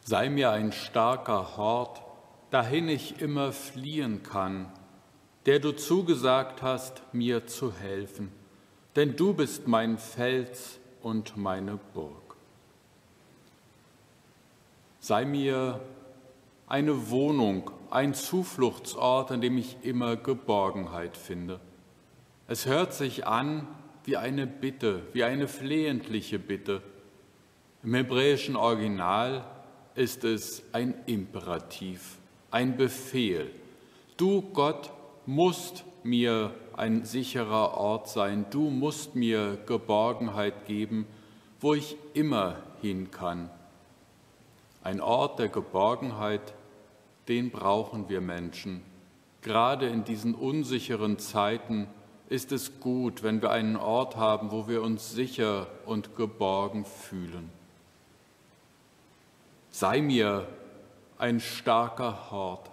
Sei mir ein starker Hort, dahin ich immer fliehen kann, der du zugesagt hast, mir zu helfen, denn du bist mein Fels und meine Burg. Sei mir eine Wohnung, ein Zufluchtsort, an dem ich immer Geborgenheit finde. Es hört sich an wie eine Bitte, wie eine flehentliche Bitte. Im hebräischen Original ist es ein Imperativ, ein Befehl. Du, Gott, musst mir ein sicherer Ort sein. Du musst mir Geborgenheit geben, wo ich immer hin kann. Ein Ort der Geborgenheit, den brauchen wir Menschen. Gerade in diesen unsicheren Zeiten ist es gut, wenn wir einen Ort haben, wo wir uns sicher und geborgen fühlen. Sei mir ein starker Hort,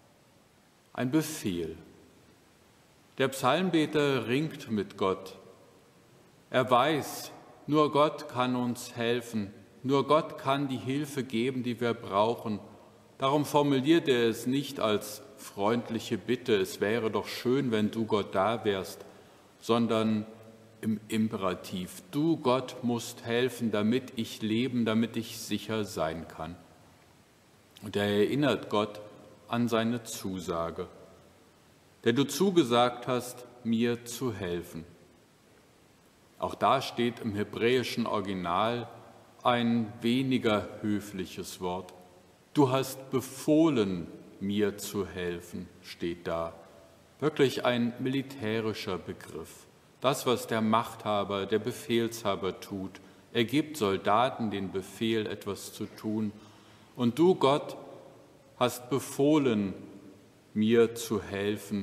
ein Befehl. Der Psalmbeter ringt mit Gott. Er weiß, nur Gott kann uns helfen, nur Gott kann die Hilfe geben, die wir brauchen. Darum formuliert er es nicht als freundliche Bitte, es wäre doch schön, wenn du Gott da wärst, sondern im Imperativ. Du, Gott, musst helfen, damit ich leben, damit ich sicher sein kann. Und er erinnert Gott an seine Zusage, der du zugesagt hast, mir zu helfen. Auch da steht im hebräischen Original ein weniger höfliches Wort. Du hast befohlen, mir zu helfen, steht da. Wirklich ein militärischer Begriff. Das, was der Machthaber, der Befehlshaber tut. Er gibt Soldaten den Befehl, etwas zu tun. Und du, Gott, hast befohlen, mir zu helfen.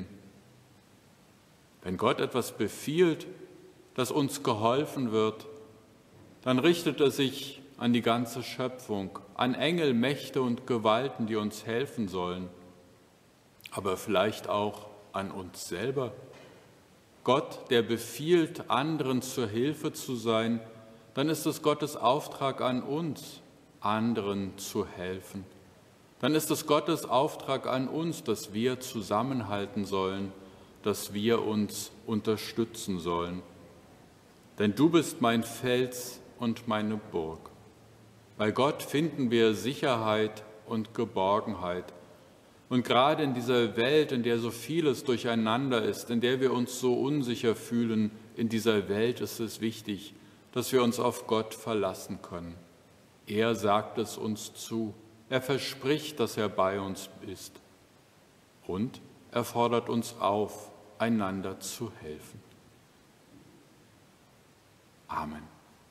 Wenn Gott etwas befiehlt, dass uns geholfen wird, dann richtet er sich an die ganze Schöpfung, an Engel, Mächte und Gewalten, die uns helfen sollen, aber vielleicht auch an uns selber. Gott, der befiehlt, anderen zur Hilfe zu sein, dann ist es Gottes Auftrag an uns, anderen zu helfen. Dann ist es Gottes Auftrag an uns, dass wir zusammenhalten sollen, dass wir uns unterstützen sollen. Denn du bist mein Fels und meine Burg. Bei Gott finden wir Sicherheit und Geborgenheit. Und gerade in dieser Welt, in der so vieles durcheinander ist, in der wir uns so unsicher fühlen, in dieser Welt ist es wichtig, dass wir uns auf Gott verlassen können. Er sagt es uns zu. Er verspricht, dass er bei uns ist. Und er fordert uns auf, einander zu helfen. Amen.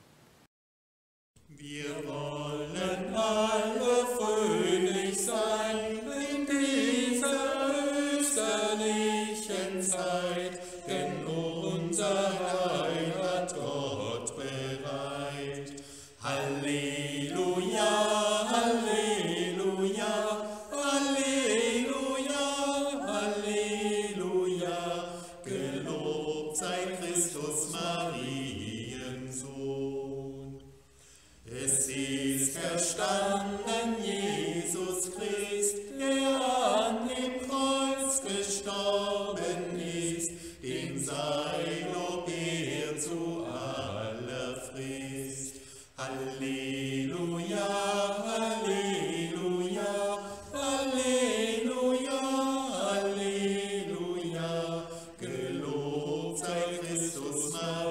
Wir wollen alle fröhlich sein in dieser österlichen Zeit, denn unser Heil hat Gott bereit. Halleluja, Halleluja, Halleluja, Halleluja, gelobt sei Christus Mariensohn. Es ist verstanden, Jesus Christ, der an dem Kreuz gestorben ist, dem sei Lob Ehr zu aller Frist. Halleluja, Halleluja, Halleluja, Halleluja, gelobt sei Christus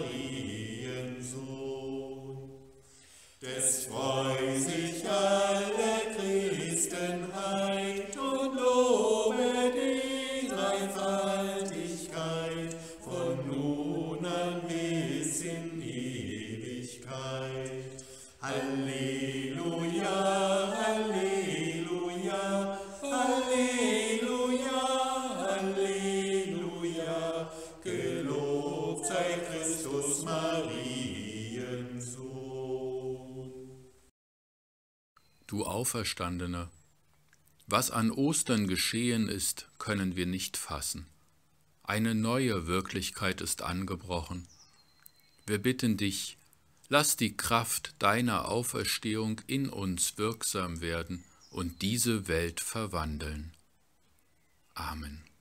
Mariensohn. Des freu sich alle Christenheit und lobe die Dreifaltigkeit von nun an bis in Ewigkeit. Halleluja, Halleluja, Halleluja, Halleluja, gelobt sei Christus Mariensohn. Du Auferstandener, was an Ostern geschehen ist, können wir nicht fassen. Eine neue Wirklichkeit ist angebrochen. Wir bitten dich, lass die Kraft deiner Auferstehung in uns wirksam werden und diese Welt verwandeln. Amen.